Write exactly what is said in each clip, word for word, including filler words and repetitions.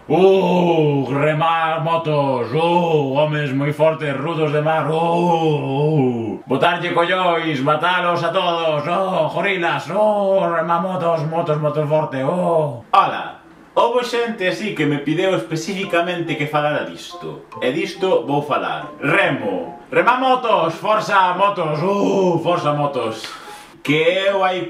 Uh, remar motos, uh, homes moi fortes, rudos de mar, uh, botarlle collois, matalos a todos, oh, gorilas, oh, remar motos, motos, motos forte, oh. Ola, houve xente así que me pideu especificamente que falara disto, e disto vou falar. Remo, remar motos, forza motos, uh, forza motos. Que eu hai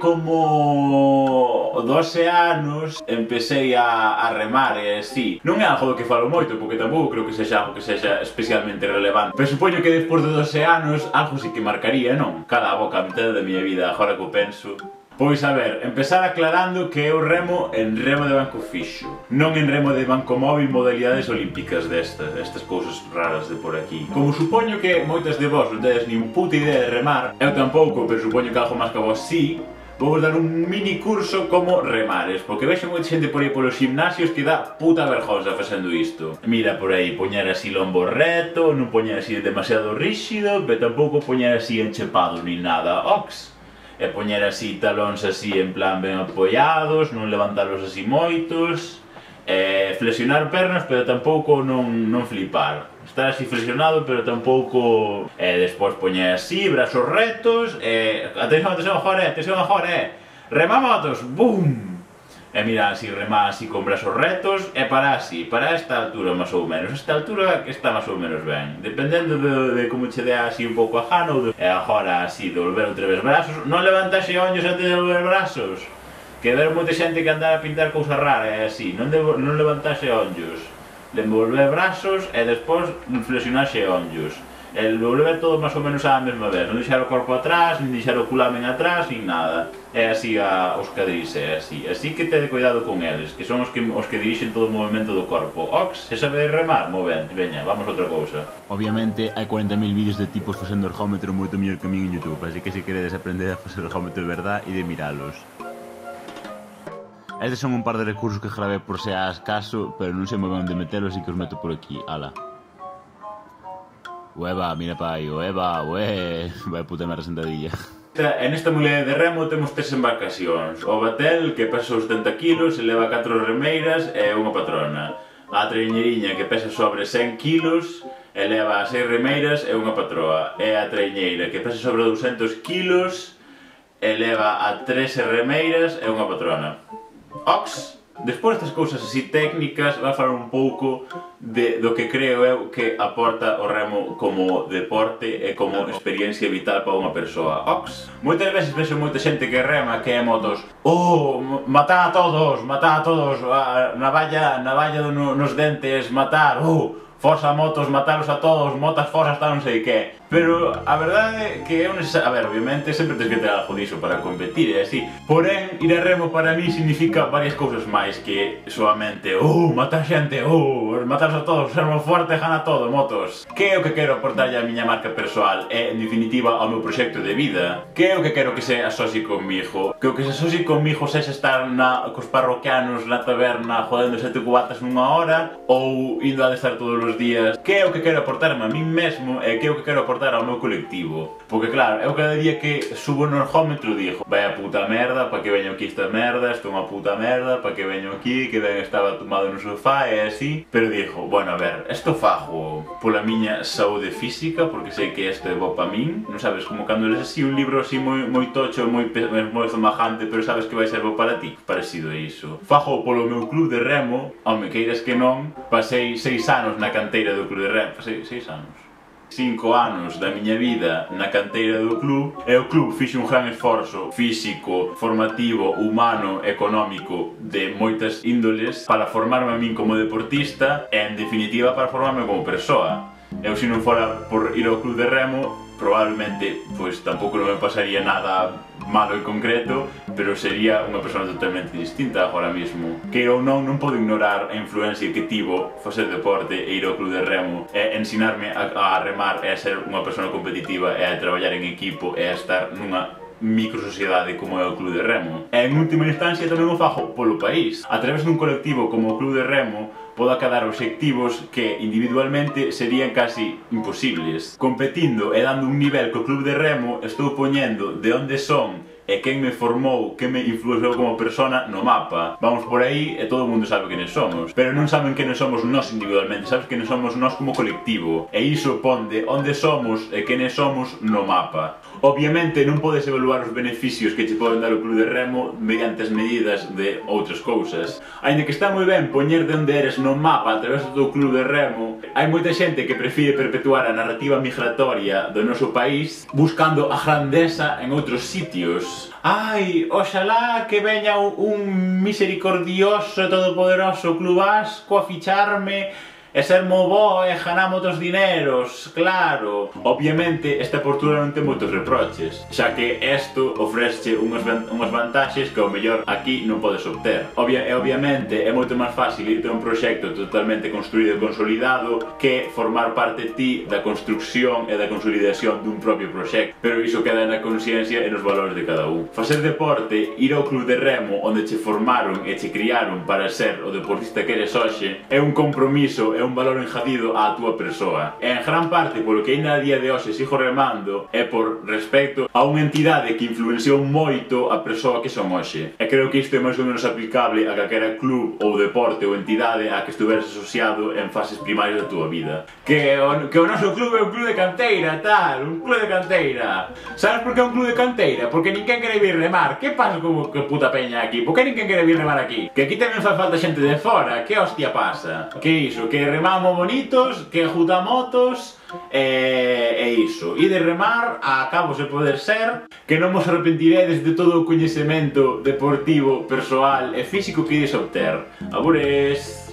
como doce anos empecé a, a remar e así. Non é algo do que falo moito, porque tampouco creo que sexa algo que sexa especialmente relevante. Pero supoño que despois de doce anos algo sí que marcaría, non? Cada a boca a mitad da miña vida, agora que o penso. Pois a ver, empezar aclarando que eu remo en remo de banco fixo, non en remo de banco móvil modalidades olímpicas destas, estas cousas raras de por aquí. Como supoño que moitas de vos non tedes nin puta idea de remar, eu tampouco, pero supoño que algo máis que vos sí, vou dar un mini curso como remares, porque vexo moita xente por aí polos gimnasios que dá puta vergonza facendo isto. Mira por aí, poñer así lombo reto, non poñer así demasiado ríxido, pero tampouco poñer así enchepado ni nada, ox. E poñer así talóns así en plan ben apoiados, non levantalos así moitos, e flexionar pernas pero tampouco non, non flipar. Estar así flexionado pero tampouco... E despois poñer así, brazos retos, e... Atención, atención, agora, atención, agora, remamotos, boom! E mira, así, remar así con brazos retos, e para así, para esta altura máis ou menos. Esta altura que está máis ou menos ben. Dependendo de, de como che dea así un pouco a gana, ou de... E agora así, devolver outra vez brazos. Non levantarse onllos antes de devolver brazos. Que ver moita xente que anda a pintar cousas raras, e así. Non, de, non levantarse onllos. Devolver brazos e despois flexionarse onllos. El volver todo máis ou menos á mesma vez, non deixar o corpo atrás, nin deixar o culamen atrás, nin nada. É así a, os cadrís, é así. Así que tede cuidado con eles, que son os que, os que dirixen todo o movimento do corpo. Ox, se sabe remar, movente, veña, vamos a outra cousa. Obviamente hai cuarenta mil vídeos de tipos facendo ergómetro moito mellor que a min en YouTube, así que se queredes aprender a facer ergómetro de verdad e de miralos. Estes son un par de recursos que grabé por se as caso, pero non sei moi ben onde metelos e que os meto por aquí, ala. Ueva, mira pa aí, ueva, ue, vai puta merda sentadilla. En esta mulher de remo temos tres embarcacións. O batel, que pesa setenta kilos, e leva catro remeiras e unha patrona. A traiñeriña, que pesa sobre cen kilos, e leva seis remeiras e unha patroa. E a traiñeira, que pesa sobre doscientos kilos, e leva a trece remeiras e unha patrona. Ox! Despois destas cousas así técnicas, vai falar un pouco de, do que creo eu que aporta o remo como deporte e como experiencia vital para unha persoa. Ox! Moitas veces vexo moita xente que rema, que é motos. Oh, matar a todos, matar a todos, a navalla, navalla no, nos dentes, matar, oh, forza motos, matalos a todos, motas forza hasta non sei que. Pero a verdade é que é un... A ver, obviamente sempre tens que ter algo diso para competir, é así. Porén, ir a remo para mí significa varias cousas máis que solamente oh, matar xente, oh, mataros a todos, ser moi forte, gana todo, motos. Que é o que quero aportarlle a miña marca persoal e, en definitiva, ao meu proxecto de vida? Que é o que quero que se asocie conmigo? Que o que se asocie conmigo sexa estar na, cos parroquianos na taberna jodendo sete cubatas nunha hora ou indo a estar todos os días? Que é o que quero aportarme a mí mesmo e que é o que quero aportar ao meu colectivo? Porque claro, eu cada día que subo no ergómetro digo vai a puta merda, pa que veño aquí esta merda, estou unha puta merda, pa que veño aquí, que ben estaba tomado no sofá e así. Pero digo, bueno, a ver, esto fago pola miña saúde física, porque sei que isto é bo pa min, non sabes, como cando lees así un libro así moi, moi tocho, moi, moi zamajante, pero sabes que vai ser bo para ti, parecido a iso. Fago polo meu club de remo, ao me queiras que non, pasei seis anos na canteira do club de remo, pasei seis anos. Cinco anos da miña vida na canteira do club, e o club fixe un gran esforzo físico, formativo, humano, económico, de moitas índoles para formarme a min como deportista e, en definitiva, para formarme como persoa. Eu, se non fora por ir ao club de remo, probablemente, pois, tampouco non me pasaría nada malo e concreto, pero sería unha persona totalmente distinta agora mesmo. Que ou non, non podo ignorar a influencia que tivo facer deporte e ir ao club de remo e ensinarme a, a remar e a ser unha persona competitiva e a traballar en equipo e a estar nunha microsociedade como é o club de remo. E en última instancia tamén o fago polo país. A través dun colectivo como o club de remo podo acadar obxectivos que individualmente serían casi imposibles. Competindo e dando un nivel co club de remo estou poñendo de onde son e quen me formou, quen me influenciou como persona no mapa. Vamos por aí e todo o mundo sabe quenes somos, pero non saben quenes somos nós individualmente, sabes quenes somos nós como colectivo, e iso ponde onde somos e quenes somos no mapa. Obviamente non podes evaluar os beneficios que che poden dar o club de remo mediante as medidas de outras cousas. Ainda que está moi ben poñer de onde eres no mapa a través do teu club de remo, hai moita xente que prefire perpetuar a narrativa migratoria do noso país buscando a grandeza en outros sitios. Ai, oxalá que veña un misericordioso e todopoderoso club asco a ficharme e ser mo bo e ganar moitos dineros, claro. Obviamente esta postura non ten moitos reproches, xa que isto ofrece unhas, unhas vantaxes que ao mellor aquí non podes obter. Obvia, e obviamente é moito máis fácil irte a un proxecto totalmente construído e consolidado que formar parte ti da construcción e da consolidación dun propio proxecto, pero iso queda na consciencia e nos valores de cada un. Facer deporte, ir ao club de remo onde che formaron e che criaron para ser o deportista que eres hoxe, é un compromiso, é un valor enjadido á túa persoa. E en gran parte polo que ainda a día de hoxe sigo remando é por respecto a unha entidade que influenciou moito a persoa que son hoxe. E creo que isto é máis ou menos aplicable a calquera club ou deporte ou entidade a que estuveres asociado en fases primarias da túa vida. Que o, que o noso club é un club de canteira, tal, un club de canteira. Sabes por que é un club de canteira? Porque ninguén quere vir remar. Que pasa con que puta peña aquí? Por que ninguén quere vir remar aquí? Que aquí tamén fai falta xente de fora. Que hostia pasa? Que iso? Que remamos bonitos, que ajudamotos e, e iso. E de remar a cabo se poder ser que non vos arrepentiredes de todo o coñecemento deportivo, persoal e físico que ides obter. Abures!